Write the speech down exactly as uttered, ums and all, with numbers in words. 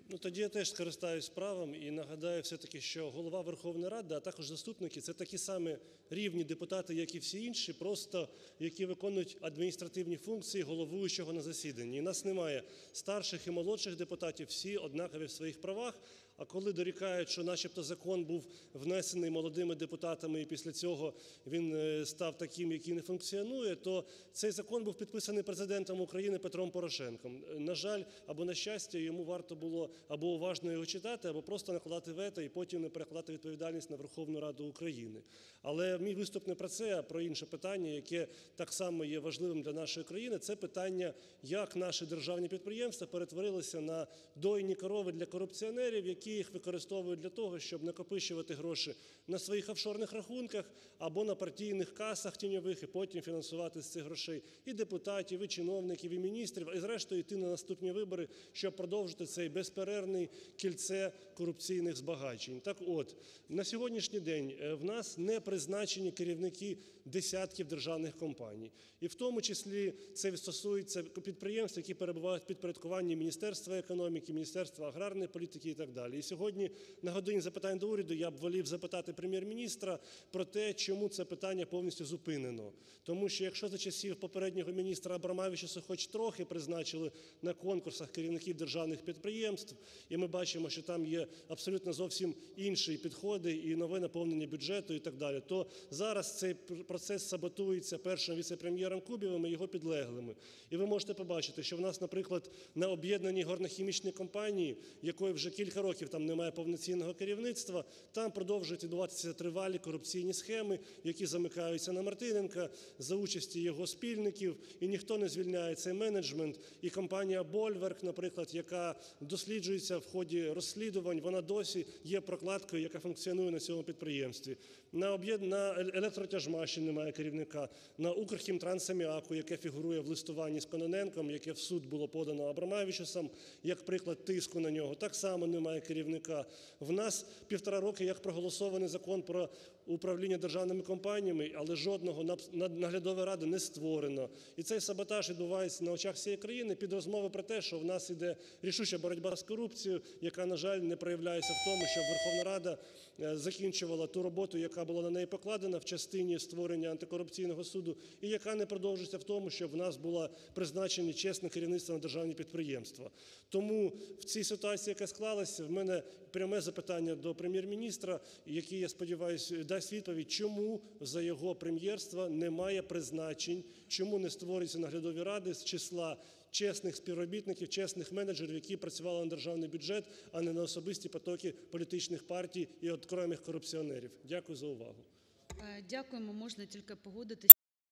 Ну, тоді я теж скористаюсь правом і нагадаю все-таки, що Голова Верховної Ради, а також заступники – це такі самі рівні депутати, як і всі інші, просто які виконують адміністративні функції головуючого на засіданні. І нас немає старших і молодших депутатів, всі однакові в своїх правах. А коли дорікають, що начебто закон був внесений молодими депутатами і після цього він став таким, який не функціонує, то цей закон був підписаний Президентом України Петром Порошенком. На жаль, або на щастя, йому варто було або уважно його читати, або просто накладати вето і потім не перекладати відповідальність на Верховну Раду України. Але мій виступ не про це, а про інше питання, яке так само є важливим для нашої країни. Це питання, як наші державні підприємства перетворилися на дойні корови для корупціонерів, які їх використовують для того, щоб накопичувати гроші на своїх офшорних рахунках або на партійних касах тіньових і потім фінансувати з цих грошей і депутатів, і чиновників, і міністрів, і зрештою йти на наступні вибори, щоб продовжити цей безперервний кільце корупційних збагачень. Так от, на сьогоднішній день в нас не призначені керівники десятків державних компаній. І в тому числі це стосується підприємств, які перебувають в підпорядкуванні Міністерства економіки, Міністерства аграрної політики і так далі. І сьогодні на "годині запитань до Уряду" я б волів запитати Прем'єр-міністра про те, чому це питання повністю зупинено. Тому що якщо за часів попереднього міністра Абромавичуса хоч трохи призначили на конкурсах керівників державних підприємств, і ми бачимо, що там є абсолютно зовсім інші підходи і нове наповнення бюджету і так далі, то зараз цей процес саботується першим віце-прем'єром Кубівим і його підлеглими. І ви можете побачити, що в нас, наприклад, на об'єднаній горно-хімічній компанії, якої вже кілька років там немає повноцінного керівництва, там продовжують відбуватися тривалі корупційні схеми, які замикаються на Мартиненка за участі його спільників, і ніхто не звільняє цей менеджмент. І компанія "Больверг", наприклад, яка досліджується в ході розслідувань, вона досі є прокладкою, яка функціонує на цьому підприємстві. На на "Електротяжмаші" немає керівника, на "Укрхімтрансаміаку", яке фігурує в листуванні з Кононенком, яке в суд було подано Абромавичусом, як приклад тиску на нього, так само немає керівника. В нас півтора роки як проголосований Закон про управління державними компаніями, але жодного наглядової ради не створено. І цей саботаж відбувається на очах всієї країни під розмови про те, що в нас іде рішуча боротьба з корупцією, яка, на жаль, не проявляється в тому, щоб Верховна Рада закінчувала ту роботу, яка була на неї покладена в частині створення антикорупційного суду, і яка не продовжується в тому, щоб в нас було призначені чесне керівництво на державні підприємства. Тому в цій ситуації, яка склалася, в мене пряме запитання до Прем'єр-міністра, який, я сподіваюся, дасть відповідь, чому за його прем'єрства немає призначень, чому не створюються наглядові ради з числа чесних співробітників, чесних менеджерів, які працювали на державний бюджет, а не на особисті потоки політичних партій і окремих корупціонерів. Дякую за увагу. Дякуємо. Можна тільки погодитися.